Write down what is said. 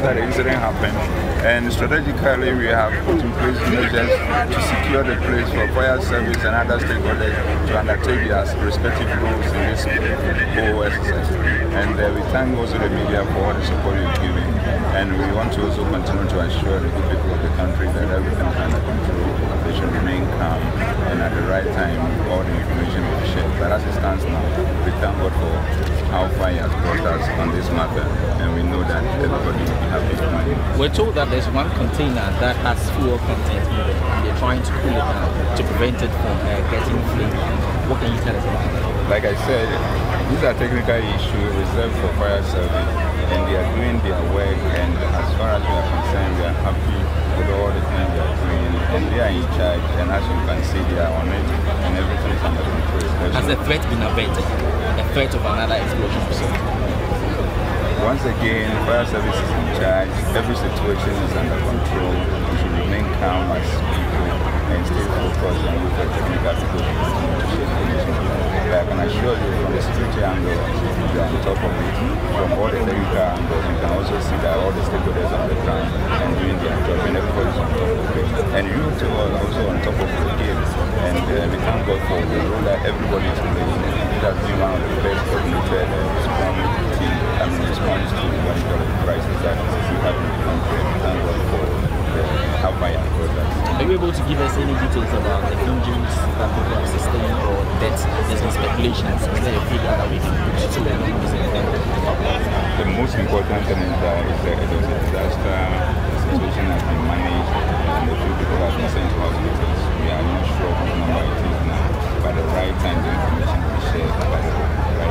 after the incident happened, and strategically we have put in place measures to secure the place for fire service and other stakeholders to undertake their respective roles in this whole exercise. And we thank also the media for all the support you've given, and we want to also continue to assure the good people of the country that everything is under control. They should remain calm, and at the right time all the information will be shared. But as it stands now, we thank God for how far he has brought us on this matter, and we know that everybody will be happy. We're told that there's one container that has fuel content in it, and they're trying to cool it down to prevent it from getting flamed. What can you tell us about that? Like I said, these are technical issues reserved for fire service, and they are doing their work, and as far as we are concerned, we are happy with all the things they are doing, and they are in charge, and as you can see, they are on it, and everything is under control. Has the threat been averted? The threat of another explosion? Once again, fire service is in charge, every situation is under control. We should remain calm as people and stay focused and look at technical situation. But I can assure you from the security angle, we are on top of it. From all the technical angles, you can also see that all the stakeholders on the ground and doing their job, and everybody's on top of it. And you too are also on top of the game. And we thank God for the role that everybody is playing. It has been one of the best coordinated response to the monitoring crisis that we have in the country. Thank God for how far you have brought us. Are you able to give us any details about the injuries that people have sustained or deaths? There's been speculations. Is there a figure that we can put to the numbers? The most important thing is that it was a disaster. The situation has been managed, and the few people have been sent to hospitals. We are not sure what number it is now. By the right time, the information will be shared by the right